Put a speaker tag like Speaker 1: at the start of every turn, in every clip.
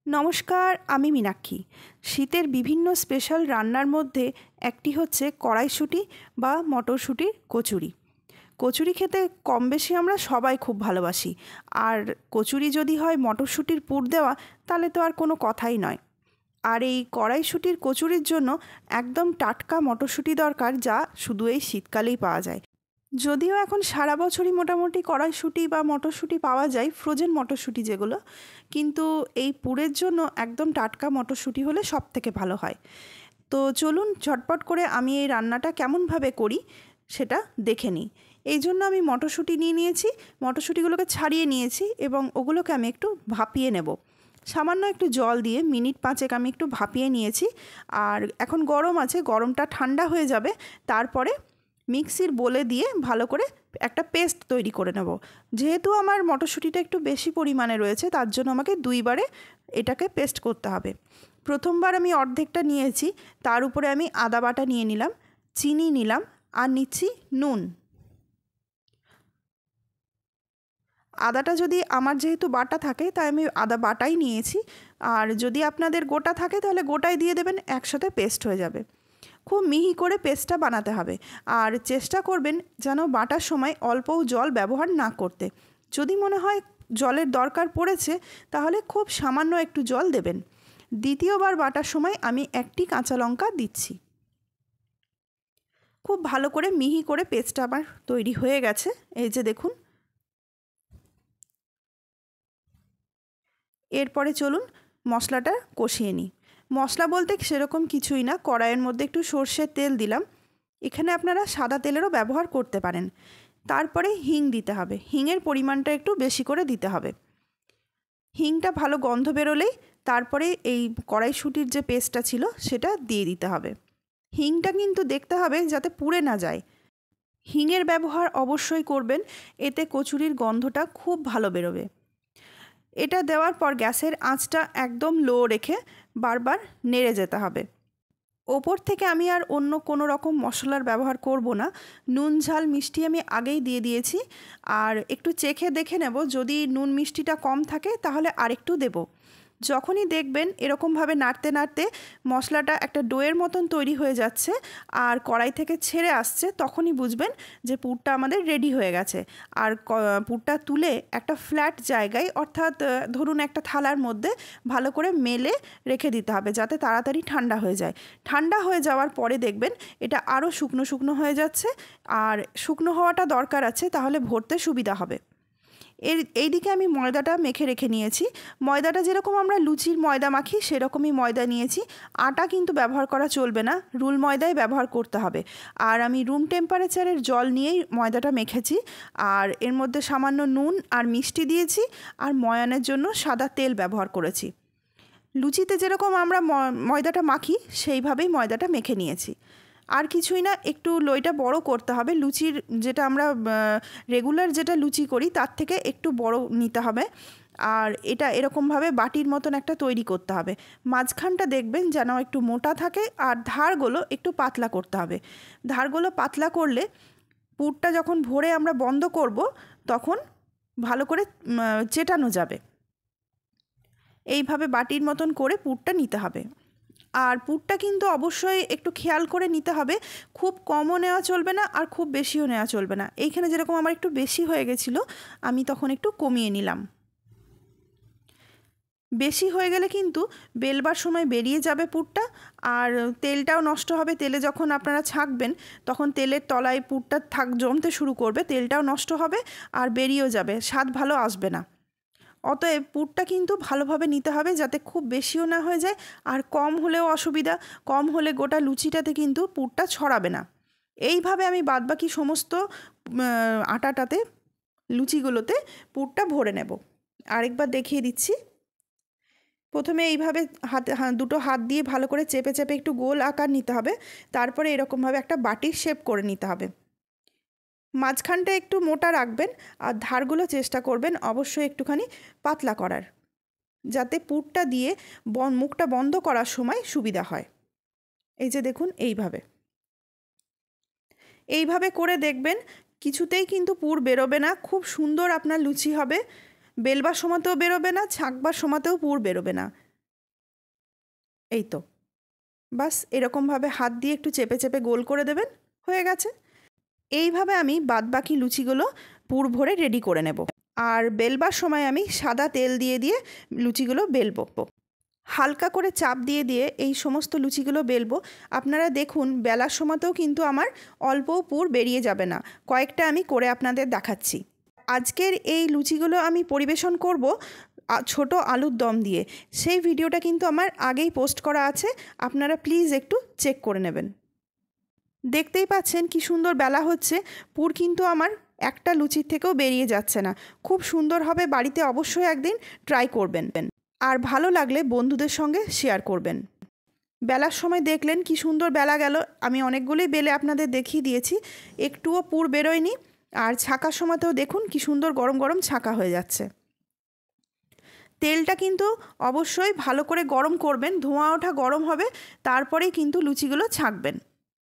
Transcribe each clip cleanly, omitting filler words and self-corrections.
Speaker 1: নমস্কার, আমি মীনাক্ষী। শীতের বিভিন্ন স্পেশাল রান্নার মধ্যে একটি হচ্ছে কড়াইশুঁটি বা মটরশুঁটির কচুরি। কচুরি খেতে কম বেশি আমরা সবাই খুব ভালোবাসি। আর কচুরি যদি হয় মটরশুঁটির পুর দেওয়া, তাহলে তো আর কোনো কথাই নয়। আর এই কড়াইশুঁটির কচুরির জন্য একদম টাটকা মটরশুঁটি দরকার, যা শুধু এই শীতকালেই পাওয়া যায়। যদিও এখন সারা বছরই মোটামুটি কড়াইশুঁটি বা মটরশুঁটি পাওয়া যায়, ফ্রোজেন মটরশুঁটি যেগুলো, কিন্তু এই পুরের জন্য একদম টাটকা মটরশুঁটি হলে সবথেকে ভালো হয়। তো চলুন ঝটপট করে আমি এই রান্নাটা কেমনভাবে করি সেটা দেখে নিই। এই জন্য আমি মটরশুঁটি নিয়ে নিয়েছি, মটরশুঁটিগুলোকে ছাড়িয়ে নিয়েছি এবং ওগুলোকে আমি একটু ভাপিয়ে নেব। সামান্য একটু জল দিয়ে মিনিট 5 আমি একটু ভাপিয়ে নিয়েছি। আর এখন গরম আছে, গরমটা ঠান্ডা হয়ে যাবে, তারপরে মিক্সির বোলে দিয়ে ভালো করে একটা পেস্ট তৈরি করে নেব। যেহেতু আমার মটরশুঁটিটা একটু বেশি পরিমাণে রয়েছে, তার জন্য আমাকে 2 বারে এটাকে পেস্ট করতে হবে। প্রথমবার আমি অর্ধেকটা নিয়েছি, তার উপরে আমি আদা বাটা নিয়ে নিলাম, চিনি নিলাম, আর নিচ্ছি নুন। আদাটা যদি আমার যেহেতু বাটা থাকে, তাই আমি আদা বাটাই নিয়েছি। আর যদি আপনাদের গোটা থাকে তাহলে গোটাই দিয়ে দেবেন, একসাথে পেস্ট হয়ে যাবে। খুব মিহি করে পেস্টটা বানাতে হবে। আর চেষ্টা করবেন যেন বাটার সময় অল্পও জল ব্যবহার না করতে। যদি মনে হয় জলের দরকার পড়েছে, তাহলে খুব সামান্য একটু জল দেবেন। দ্বিতীয়বার বাটার সময় আমি একটি কাঁচা লঙ্কা দিচ্ছি। খুব ভালো করে মিহি করে পেস্টটা আমার তৈরি হয়ে গেছে। এই যে দেখুন। এরপরে চলুন মশলাটা কষিয়ে নিই। মশলা বলতে সেরকম কিছুই না, কড়াইয়ের মধ্যে একটু সর্ষের তেল দিলাম। এখানে আপনারা সাদা তেলেরও ব্যবহার করতে পারেন। তারপরে হিং দিতে হবে, হিংয়ের পরিমাণটা একটু বেশি করে দিতে হবে। হিংটা ভালো গন্ধ বেরোলেই তারপরে এই কড়াইশুঁটির যে পেস্টটা ছিল সেটা দিয়ে দিতে হবে। হিংটা কিন্তু দেখতে হবে যাতে পুড়ে না যায়। হিংয়ের ব্যবহার অবশ্যই করবেন, এতে কচুরির গন্ধটা খুব ভালো বেরোবে। এটা দেওয়ার পর গ্যাসের আঁচটা একদম লো রেখে বারবার নেড়ে যেতে হবে। ওপর থেকে আমি আর অন্য কোনো রকম মশলার ব্যবহার করব না। নুন ঝাল মিষ্টি আমি আগেই দিয়ে দিয়েছি। আর একটু চেখে দেখে নেব, যদি নুন মিষ্টিটা কম থাকে তাহলে আরেকটু দেব। যখনই দেখবেন এরকমভাবে নাড়তে নাড়তে মশলাটা একটা ডোয়ের মতন তৈরি হয়ে যাচ্ছে আর কড়াই থেকে ছেড়ে আসছে, তখনই বুঝবেন যে পুরটা আমাদের রেডি হয়ে গেছে। আর পুরটা তুলে একটা ফ্ল্যাট জায়গায়, অর্থাৎ ধরুন একটা থালার মধ্যে ভালো করে মেলে রেখে দিতে হবে, যাতে তাড়াতাড়ি ঠান্ডা হয়ে যায়। ঠান্ডা হয়ে যাওয়ার পরে দেখবেন এটা আরও শুকনো শুকনো হয়ে যাচ্ছে। আর শুকনো হওয়াটা দরকার আছে, তাহলে ভরতে সুবিধা হবে। এইদিকে আমি ময়দাটা মেখে রেখে নিয়েছি। ময়দাটা যেরকম আমরা লুচির ময়দা মাখি সেরকমই ময়দা নিয়েছি। আটা কিন্তু ব্যবহার করা চলবে না, রুল ময়দাই ব্যবহার করতে হবে। আর আমি রুম টেম্পারেচারের জল নিয়েই ময়দাটা মেখেছি। আর এর মধ্যে সামান্য নুন আর মিষ্টি দিয়েছি, আর ময়ানের জন্য সাদা তেল ব্যবহার করেছি। লুচিতে যেরকম আমরা ময়দাটা মাখি সেইভাবেই ময়দাটা মেখে নিয়েছি। আর কিছুই না, একটু লোইটা বড় করতে হবে। লুচির যেটা আমরা রেগুলার যেটা লুচি করি তার থেকে একটু বড় নিতে হবে। আর এটা এরকমভাবে বাটির মতন একটা তৈরি করতে হবে। মাঝখানটা দেখবেন যেন একটু মোটা থাকে, আর ধারগুলো একটু পাতলা করতে হবে। ধারগুলো পাতলা করলে পুরটা যখন ভরে আমরা বন্ধ করব, তখন ভালো করে চেটানো যাবে। এইভাবে বাটির মতন করে পুরটা নিতে হবে। আর পুরটা কিন্তু অবশ্যই একটু খেয়াল করে নিতে হবে, খুব কমও নেওয়া চলবে না আর খুব বেশিও নেওয়া চলবে না। এইখানে যেরকম আমার একটু বেশি হয়ে গেছিলো, আমি তখন একটু কমিয়ে নিলাম। বেশি হয়ে গেলে কিন্তু বেলবার সময় বেরিয়ে যাবে পুরটা, আর তেলটাও নষ্ট হবে। তেলে যখন আপনারা ছাঁকবেন তখন তেলের তলায় পুরটা জমতে শুরু করবে, তেলটাও নষ্ট হবে আর বেরিয়েও যাবে, স্বাদ ভালো আসবে না। অতএব পুরটা কিন্তু ভালোভাবে নিতে হবে, যাতে খুব বেশিও না হয়ে যায় আর কম হলেও অসুবিধা। কম হলে গোটা লুচিটাতে কিন্তু পুরটা ছড়াবে না। এইভাবে আমি বাদবাকি সমস্ত আটাটাতে, লুচিগুলোতে পুরটা ভরে নেব। আরেকবার দেখিয়ে দিচ্ছি। প্রথমে এইভাবে দুটো হাত দিয়ে ভালো করে চেপে চেপে একটু গোল আকার নিতে হবে। তারপরে এরকমভাবে একটা বাটির শেপ করে নিতে হবে। মাঝখানটা একটু মোটা রাখবেন, আর ধারগুলো চেষ্টা করবেন অবশ্যই একটুখানি পাতলা করার, যাতে পুরটা দিয়ে মুখটা বন্ধ করার সময় সুবিধা হয়। এই যে দেখুন, এইভাবে করে দেখবেন কিছুতেই কিন্তু পুর বেরোবে না, খুব সুন্দর আপনার লুচি হবে। বেলবার সময়তেও বেরোবে না, ছাঁকবার সময়তেও পুর বেরোবে না। এই তো, বাস এরকমভাবে হাত দিয়ে একটু চেপে চেপে গোল করে দেবেন, হয়ে গেছে। এইভাবে আমি বাদবাকি লুচিগুলো পুর ভরে রেডি করে নেব। আর বেলবার সময় আমি সাদা তেল দিয়ে দিয়ে লুচিগুলো বেলবো। হালকা করে চাপ দিয়ে দিয়ে এই সমস্ত লুচিগুলো বেলবো। আপনারা দেখুন বেলার সময়তেও কিন্তু আমার অল্পও পুর বেরিয়ে যাবে না। কয়েকটা আমি করে আপনাদের দেখাচ্ছি। আজকের এই লুচিগুলো আমি পরিবেশন করব ছোট আলুর দম দিয়ে। সেই ভিডিওটা কিন্তু আমার আগেই পোস্ট করা আছে, আপনারা প্লিজ একটু চেক করে নেবেন। দেখতেই পাচ্ছেন কি সুন্দর বেলা হচ্ছে, পুর কিন্তু আমার একটা লুচির থেকেও বেরিয়ে যাচ্ছে না। খুব সুন্দর হবে, বাড়িতে অবশ্যই একদিন ট্রাই করবেন। আর ভালো লাগলে বন্ধুদের সঙ্গে শেয়ার করবেন। বেলার সময় দেখলেন কি সুন্দর বেলা গেল, আমি অনেকগুলোই বেলে আপনাদের দেখিয়ে দিয়েছি, একটুও পুর বেরোয়নি। আর ছাকার সময়তেও দেখুন কি সুন্দর গরম গরম ছাকা হয়ে যাচ্ছে। তেলটা কিন্তু অবশ্যই ভালো করে গরম করবেন, ধোঁয়া ওঠা গরম হবে, তারপরেই কিন্তু লুচিগুলো ছাঁকবেন।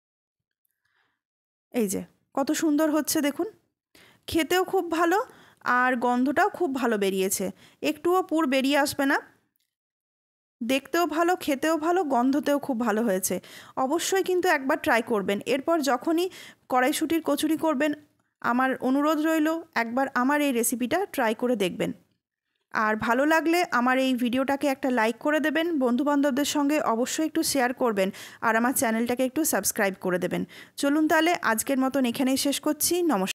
Speaker 1: এই যে কত সুন্দর হচ্ছে দেখুন, খেতেও খুব ভালো আর গন্ধটাও খুব ভালো বেরিয়েছে, একটুও পুর বেরিয়ে আসবে না। দেখতেও ভালো, খেতেও ভালো, গন্ধতেও খুব ভালো হয়েছে। অবশ্যই কিন্তু একবার ট্রাই করবেন। এরপর যখনই কড়াইশুঁটির কচুরি করবেন, আমার অনুরোধ রইল একবার আমার এই রেসিপিটা ট্রাই করে দেখবেন। আর ভালো লাগলে আমার এই ভিডিওটাকে একটা লাইক করে দেবেন, বন্ধুবান্ধবদের সঙ্গে অবশ্যই একটু শেয়ার করবেন, আর আমার চ্যানেলটাকে একটু সাবস্ক্রাইব করে দেবেন। চলুন তাহলে আজকের মতন এখানেই শেষ করছি। নমস্কার।